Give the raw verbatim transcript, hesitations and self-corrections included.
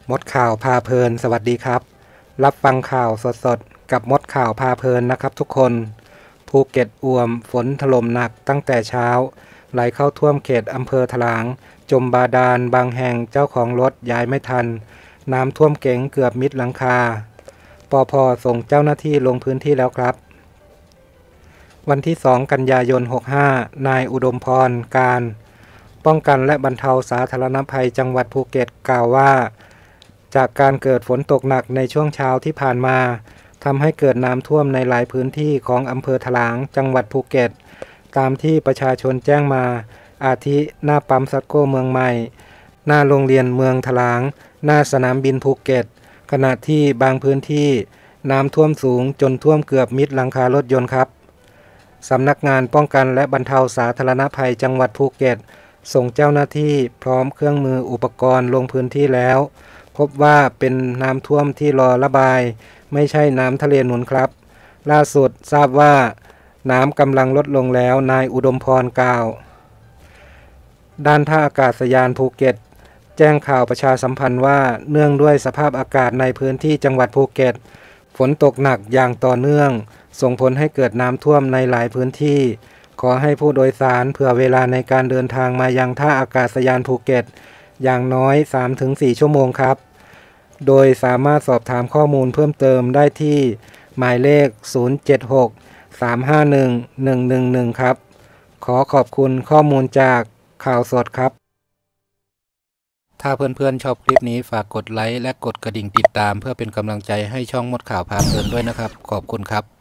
มดข่าวพาเพลินสวัสดีครับรับฟังข่าวสดๆกับมดข่าวพาเพลินนะครับทุกคนภูเก็ตอ่วมฝนถล่มหนักตั้งแต่เช้าไหลเข้าท่วมเขตอำเภอถลางจมบาดาลบางแห่งเจ้าของรถย้ายไม่ทันน้ำท่วมเก๋งเกือบมิดหลังคาปภ.ส่งเจ้าหน้าที่ลงพื้นที่แล้วครับวันที่สองกันยายนหกสิบห้านายอุดมพรการป้องกันและบรรเทาสาธารณภัยจังหวัดภูเก็ตกล่าวว่าจากการเกิดฝนตกหนักในช่วงเช้าที่ผ่านมาทำให้เกิดน้ำท่วมในหลายพื้นที่ของอำเภอถลางจังหวัดภูเก็ตตามที่ประชาชนแจ้งมาอาทิหน้าปั๊มซัตโก้เมืองใหม่หน้าโรงเรียนเมืองถลางหน้าสนามบินภูเก็ตขณะที่บางพื้นที่น้ำท่วมสูงจนท่วมเกือบมิดหลังคารถยนต์ครับสำนักงานป้องกันและบรรเทาสาธารณภัยจังหวัดภูเก็ตส่งเจ้าหน้าที่พร้อมเครื่องมืออุปกรณ์ลงพื้นที่แล้วพบว่าเป็นน้ำท่วมที่รอระบายไม่ใช่น้ำทะเลหนุนครับล่าสุดทราบว่าน้ำกำลังลดลงแล้วนายอุดมพรกล่าวด้านท่าอากาศยานภูเก็ตแจ้งข่าวประชาสัมพันธ์ว่าเนื่องด้วยสภาพอากาศในพื้นที่จังหวัดภูเก็ตฝนตกหนักอย่างต่อเนื่องส่งผลให้เกิดน้ำท่วมในหลายพื้นที่ขอให้ผู้โดยสารเผื่อเวลาในการเดินทางมายังท่าอากาศยานภูเก็ตอย่างน้อย สามถึงสี่ ชั่วโมงครับโดยสามารถสอบถามข้อมูลเพิ่มเติมได้ที่หมายเลขศูนย์ เจ็ด หก สาม ห้า หนึ่ง หนึ่ง หนึ่ง หนึ่งครับขอขอบคุณข้อมูลจากข่าวสดครับถ้าเพื่อนๆชอบคลิปนี้ฝากกดไลค์และกดกระดิ่งติดตามเพื่อเป็นกำลังใจให้ช่องมดข่าวพาเพลินด้วยนะครับขอบคุณครับ